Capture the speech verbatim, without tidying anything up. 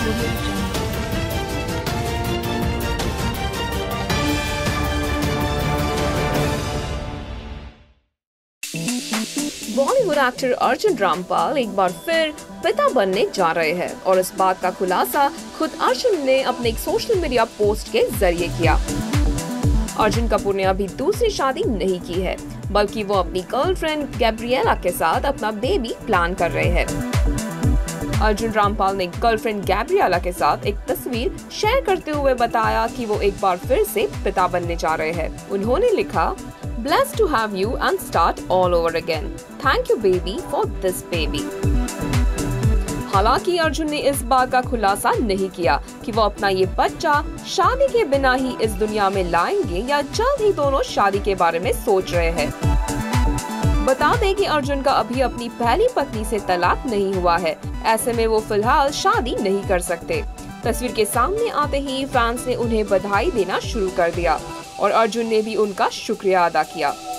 Bollywood actor Arjun Rampal एक बार फिर पिता बनने जा रहे हैं और इस बात का खुलासा खुद अर्जुन ने अपने एक सोशल मीडिया पोस्ट के जरिए किया। अर्जुन कपूर ने अभी दूसरी शादी नहीं की है, बल्कि वो अपनी गर्लफ्रेंड गैब्रिएला के साथ अपना बेबी प्लान कर रहे हैं। अर्जुन रामपाल ने गर्लफ्रेंड गैब्रिएला के साथ एक तस्वीर शेयर करते हुए बताया कि वो एक बार फिर से पिता बनने जा रहे हैं। उन्होंने लिखा, Blessed to have you and start all over again. Thank you baby for this baby. हालांकि अर्जुन ने इस बात का खुलासा नहीं किया कि वो अपना ये बच्चा शादी के बिना ही इस दुनिया में लाएंगे या जल्द ही दोनों शादी के बारे में सोच रहे हैं। बता दें कि अर्जुन का अभी अपनी पहली पत्नी से तलाक नहीं हुआ है, ऐसे में वो फिलहाल शादी नहीं कर सकते। तस्वीर के सामने आते ही फैंस ने उन्हें बधाई देना शुरू कर दिया और अर्जुन ने भी उनका शुक्रिया अदा किया।